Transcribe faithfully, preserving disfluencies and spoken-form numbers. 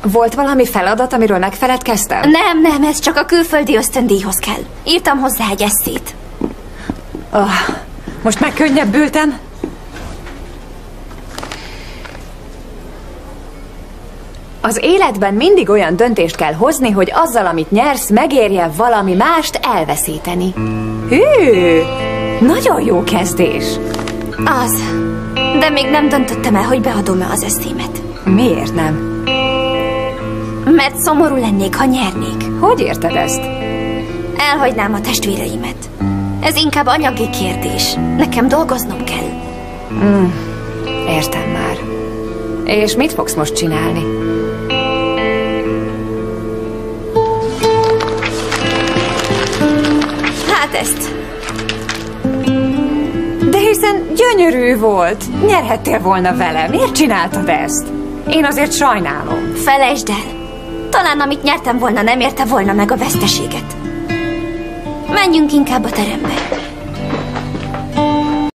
Volt valami feladat, amiről megfeledkeztem? Nem, nem, ez csak a külföldi ösztöndíjhoz kell. Írtam hozzá egy esszét. Oh, most már könnyebbültem. Az életben mindig olyan döntést kell hozni, hogy azzal, amit nyersz, megérje valami mást elveszíteni. Hű, nagyon jó kezdés. Az. De még nem döntöttem el, hogy beadom-e az eszémet. Miért nem? Mert szomorú lennék, ha nyernék. Hogy érted ezt? Elhagynám a testvéreimet. Ez inkább anyagi kérdés. Nekem dolgoznom kell. Mm, értem már. És mit fogsz most csinálni? Hát ezt. De hiszen gyönyörű volt. Nyerhettél volna vele. Miért csináltad ezt? Én azért sajnálom. Felejtsd el. Talán amit nyertem volna, nem érte volna meg a veszteséget. Menjünk inkább a terembe.